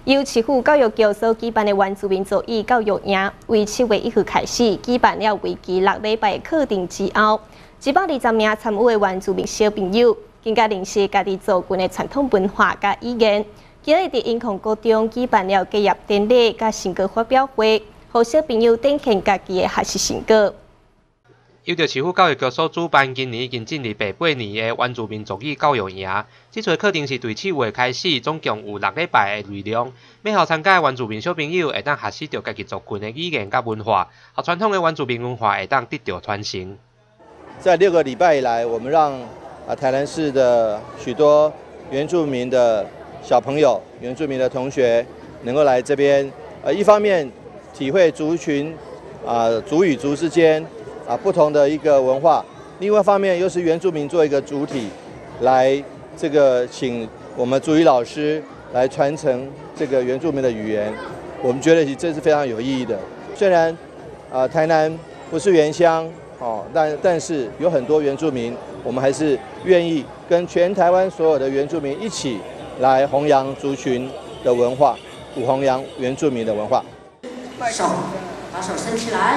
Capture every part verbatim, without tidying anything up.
由市府教育局所举办的原住民族语教育营，为七月一号开始举办了为期六礼拜的课程之后，一百二十名参与的原住民小朋友，更加认识家己族群的传统文化甲语言。今日伫英控高中举办了结业典礼甲成果发表会，让小朋友展现家己的学习成果。 由着市府教育局所主办，今年已经进入第八年的原住民族语教育营。这次课程是对七月开始，总共有六礼拜的内容。要互参加的原住民小朋友会当学习到家己族群的语言甲文化，和传统的原住民文化会当得到传承。 在六个礼拜以来，我们让啊台南市的许多原住民的小朋友、原住民的同学能够来这边，呃，一方面体会族群啊族与族之间。 啊，不同的一个文化，另外一方面又是原住民做一个主体，来这个请我们族语老师来传承这个原住民的语言，我们觉得这是非常有意义的。虽然啊台南不是原乡哦，但但是有很多原住民，我们还是愿意跟全台湾所有的原住民一起来弘扬族群的文化，弘扬原住民的文化。 手，把手伸起来。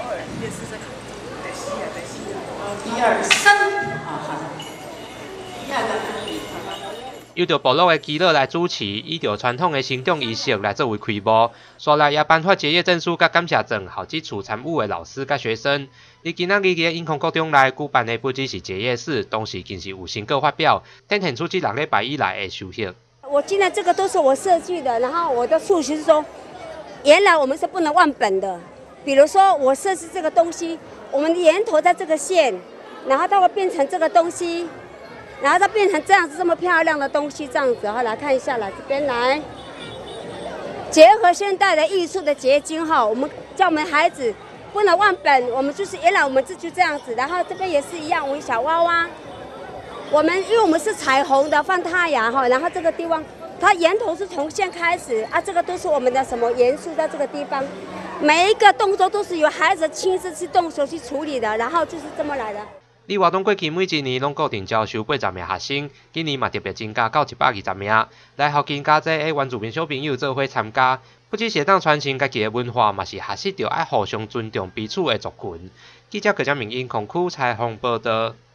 一二三，好好的。第二个， 由着部落的耆老来主持，以着传统的行政仪式来作为开幕。刷来也颁发结业证书甲感谢状，予这次参与的老师甲学生。而今仔日伫英控高中内举办的不只是结业式，同时更是有成果发表，展现出这六礼拜以来的收获。 我今天这个都是我设计的，然后我的诉求是说，原来我们是不能忘本的。比如说，我设计这个东西，我们的源头在这个线。 然后它会变成这个东西，然后它变成这样子这么漂亮的东西，这样子，然后来看一下，来这边来，结合现代的艺术的结晶哈，我们叫我们孩子不能忘本，我们就是原来我们这就这样子，然后这边也是一样，我们小娃娃，我们因为我们是彩虹的放太阳哈，然后这个地方它源头是从线开始啊，这个都是我们的什么元素在这个地方，每一个动作都是由孩子亲自去动手去处理的，然后就是这么来的。 李活动过去每一年拢固定招收八十名学生，今年嘛特别增加到一百二十名，来互更加侪的原住民小朋友做伙参加。不只是当传承家己的文化，嘛是学习到爱互相尊重彼此的族群。记者郭家明因控区采访报道。